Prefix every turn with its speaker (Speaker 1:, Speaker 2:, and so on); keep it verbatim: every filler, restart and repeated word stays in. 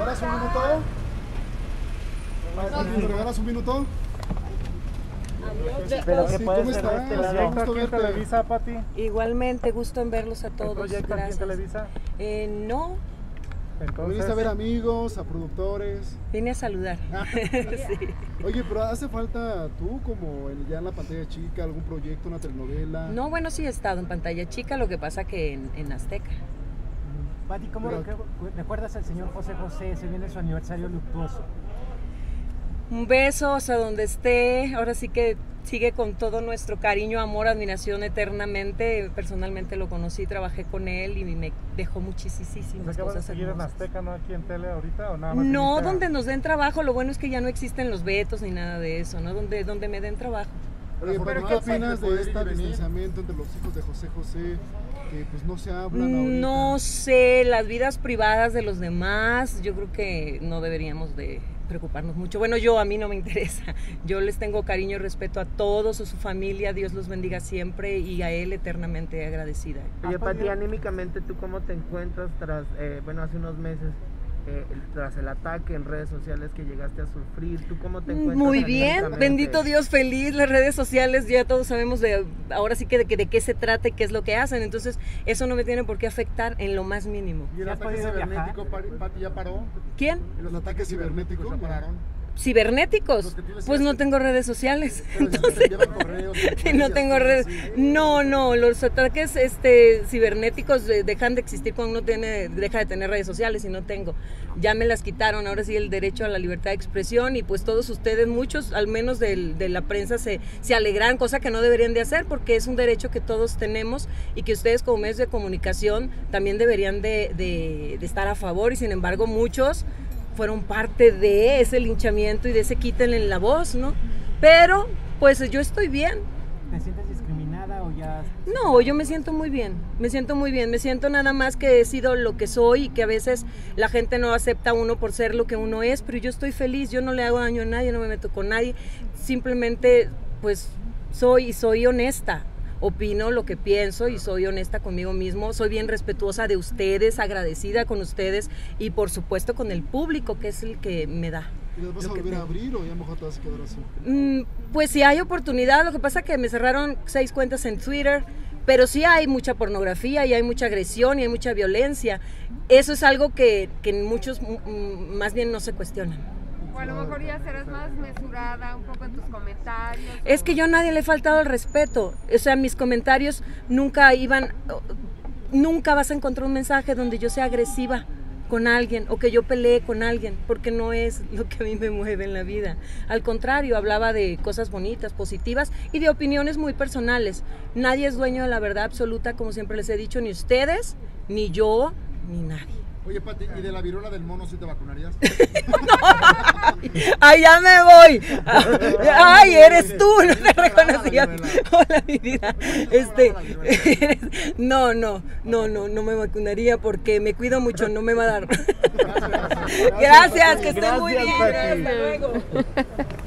Speaker 1: regalas un minuto? ¿Me regalas un minuto?
Speaker 2: Pero que
Speaker 1: Sí,
Speaker 2: puede
Speaker 1: ¿cómo
Speaker 2: ser
Speaker 1: estás?
Speaker 2: este
Speaker 1: Gusto
Speaker 2: proyecto aquí en
Speaker 1: verte.
Speaker 2: Televisa, Pati.
Speaker 3: Igualmente, gusto en verlos a
Speaker 2: ¿El
Speaker 3: todos.
Speaker 2: proyecto aquí en
Speaker 3: Gracias.
Speaker 2: Televisa?
Speaker 3: Eh, no,
Speaker 2: Entonces,
Speaker 1: Viniste a ver amigos, a productores.
Speaker 3: vine a saludar. Sí.
Speaker 1: Oye, pero hace falta tú como en- ya en la pantalla chica, algún proyecto, una telenovela.
Speaker 3: No, bueno, sí he estado en pantalla chica, lo que pasa que en, en Azteca.
Speaker 4: Pati, ¿cómo
Speaker 1: Pero-
Speaker 4: recu- recuerdas al señor José José? Se viene su aniversario luctuoso.
Speaker 3: Un beso hasta donde esté. Ahora sí que sigue con todo nuestro cariño, amor, admiración eternamente. Personalmente lo conocí, trabajé con él y me dejó muchísimas
Speaker 2: ¿se acaba de
Speaker 3: cosas
Speaker 2: seguir en
Speaker 3: hermosas.
Speaker 2: Azteca, no aquí en tele ahorita o nada más?
Speaker 3: No,
Speaker 2: viniste a-
Speaker 3: donde nos den trabajo. Lo bueno es que ya no existen los vetos ni nada de eso, ¿no? Donde, donde me den trabajo.
Speaker 1: Oye, pero
Speaker 5: Pero
Speaker 1: ¿qué
Speaker 5: ¿qué
Speaker 1: opinas
Speaker 5: pasa?
Speaker 1: de este
Speaker 5: ¿Poder ir y venir?
Speaker 1: distanciamiento entre los hijos de José José? Que pues no se hablan ahorita.
Speaker 3: No sé, las vidas privadas de los demás, yo creo que no deberíamos de preocuparnos mucho. Bueno, yo a mí no me interesa. Yo les tengo cariño y respeto a todos, a su familia, Dios los bendiga siempre y a él eternamente agradecida.
Speaker 6: Oye, Pati, anímicamente, ¿tú cómo te encuentras tras, eh, bueno, hace unos meses, eh, el- tras el ataque en redes sociales que llegaste a sufrir? ¿Tú cómo te encuentras?
Speaker 3: Muy bien,
Speaker 6: anímicamente?
Speaker 3: bendito Dios, feliz. Las redes sociales ya todos sabemos de ahora sí que de, que- de qué se trata y qué es lo que hacen. Entonces, eso no me tiene por qué afectar en lo más mínimo.
Speaker 5: ¿Y el
Speaker 4: ¿Ya has
Speaker 5: ataque
Speaker 4: podido
Speaker 5: cibernético, Pati, Pati, ya paró?
Speaker 3: ¿Quién?
Speaker 1: ¿Los ataques cibernéticos
Speaker 5: ya pararon?
Speaker 3: ¿Cibernéticos?
Speaker 5: Los que tú decías
Speaker 3: Pues no
Speaker 5: que-
Speaker 3: tengo redes sociales.
Speaker 5: Pero si te llevan correos,
Speaker 3: Sí, no tengo redes. No, no, los ataques este, cibernéticos de- dejan de existir cuando uno tiene, deja de tener redes sociales y no tengo. Ya me las quitaron, ahora sí el derecho a la libertad de expresión y pues todos ustedes, muchos al menos del- de la prensa se, se alegran, cosa que no deberían de hacer porque es un derecho que todos tenemos y que ustedes como medios de comunicación también deberían de, de- de estar a favor y sin embargo muchos fueron parte de ese linchamiento y de ese quítenle la voz, ¿no? Pero pues yo estoy bien.
Speaker 4: ¿Te sientes discriminada o ya...?
Speaker 3: No, yo me siento muy bien, me siento muy bien, me siento nada más que he sido lo que soy y que a veces la gente no acepta a uno por ser lo que uno es, pero yo estoy feliz, yo no le hago daño a nadie, no me meto con nadie, simplemente pues soy y soy honesta. Opino lo que pienso y soy honesta conmigo mismo, soy bien respetuosa de ustedes, agradecida con ustedes y por supuesto con el público que es el que me da.
Speaker 1: ¿Y las vas a
Speaker 3: lo que
Speaker 1: volver a
Speaker 3: tengo.
Speaker 1: abrir o ya mejor te vas a quedar así?
Speaker 3: Mm, Pues si hay oportunidad, lo que pasa es que me cerraron seis cuentas en Twitter, pero sí hay mucha pornografía y hay mucha agresión y hay mucha violencia. Eso es algo que, que muchos mm, más bien no se cuestionan.
Speaker 7: O a lo mejor ya serás más mesurada un poco en tus comentarios.
Speaker 3: Es
Speaker 7: o-
Speaker 3: que yo a nadie le he faltado el respeto, o sea, mis comentarios nunca iban, nunca vas a encontrar un mensaje donde yo sea agresiva con alguien o que yo pelee con alguien, porque no es lo que a mí me mueve en la vida. Al contrario, hablaba de cosas bonitas, positivas y de opiniones muy personales. Nadie es dueño de la verdad absoluta, como siempre les he dicho, ni ustedes, ni yo, ni nadie.
Speaker 5: Oye, Pati, ¿y de la viruela del mono sí te vacunarías?
Speaker 3: ¡Ay, ya me voy! ¡Ay, eres tú! No te reconocía. Hola, mi vida. Este, no, no, no, no, no me vacunaría porque me cuido mucho, no me va a dar. Gracias, que estén muy
Speaker 2: Gracias,
Speaker 3: bien.
Speaker 2: Pati.
Speaker 3: Hasta luego.